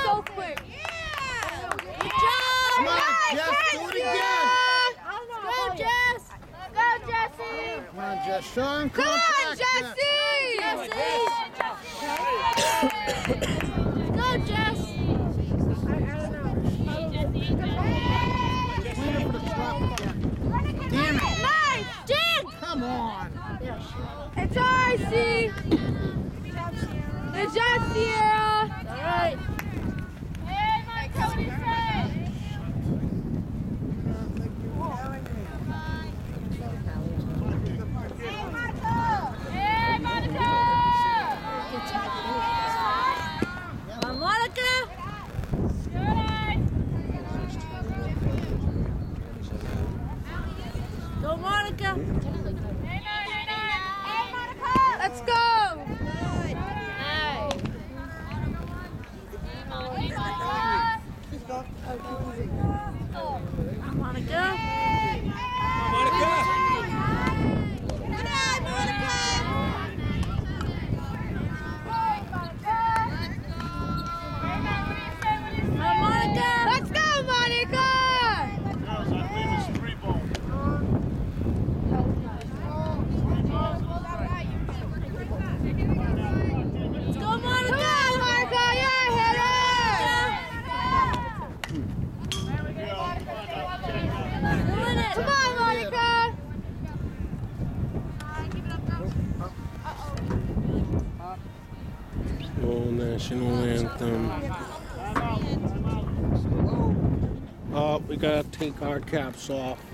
so quick. Good job. Come on, Jess, do it again. Go, Jess. Go, Jessie. Come on, Jess. Sean, Come on, Jessie. Go, Jess. Damn it. Nice, Jen. Come on. It's RC. Good job, Sierra. All right. Hey, Monica, what do you say? Hey, Monica. Come on, Monica. Go, Monica. Hey, Monica. Let's go. Monica. Monica. Good eye, Monica. Monica. Let's go, Monica. Girls, I believe it's 3 balls. Let's go, Monica. Come on, Monica. Yeah, hit it. Doing it. Come on, Monica. Oh, national anthem. Oh, we gotta take our caps off.